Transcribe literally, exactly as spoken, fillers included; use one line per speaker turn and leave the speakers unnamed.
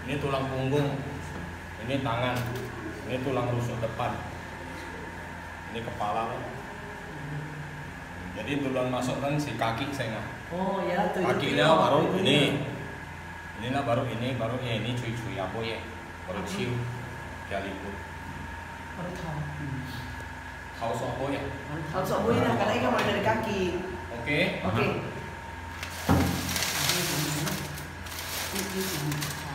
Ini tulang punggung, ini tangan, ini tulang rusuk depan, ini kepala. Jadi duluan masukkan si kaki saya nggak.
Oh ya, tuh.
Kakinya baru ini, ini lah baru ini, baru ya ini cuy-cuy apa ya, baru cium, dia liput.
Baru tahu.
Tahu sopo ya?
Tahu sopo ini karena ini mulai dari kaki.
Oke.
Oke.